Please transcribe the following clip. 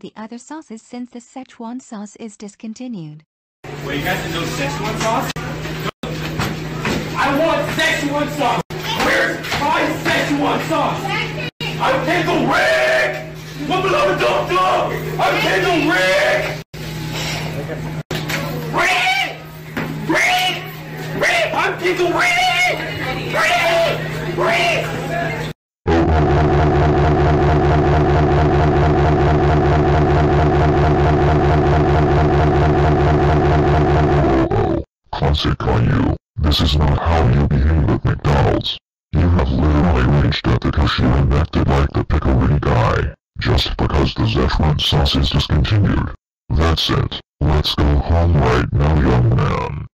the other sauces since the Szechuan sauce is discontinued. Wait, you guys have no Szechuan sauce? I want Szechuan sauce! Where's my Szechuan sauce? I'm Kendall Rick! My beloved doctor! I'm Kendall Rick! Rick! Rick! Rick! I'm Kendall Rick! Rick! Rick! Classic on you. This is not how you behave at McDonald's. You have literally reached at the cashier and acted like the Pickering guy, just because the Szechuan sauce is discontinued. That's it. Let's go home right now, young man.